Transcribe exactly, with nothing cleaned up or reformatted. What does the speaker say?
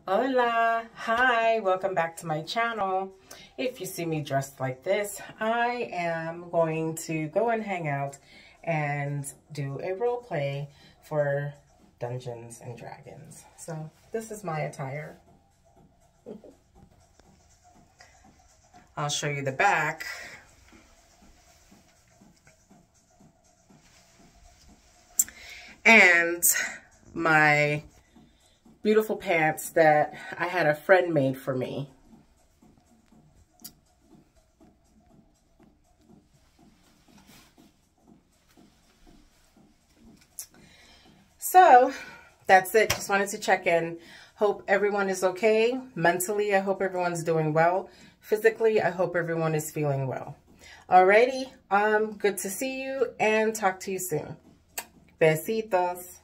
Hola, hi, welcome back to my channel. If you see me dressed like this, I am going to go and hang out and do a role play for Dungeons and Dragons. So this is my attire. I'll show you the back. And my beautiful pants that I had a friend made for me. So that's it. Just wanted to check in. Hope everyone is okay. Mentally, I hope everyone's doing well. Physically, I hope everyone is feeling well. Alrighty, um, good to see you and talk to you soon. Besitos.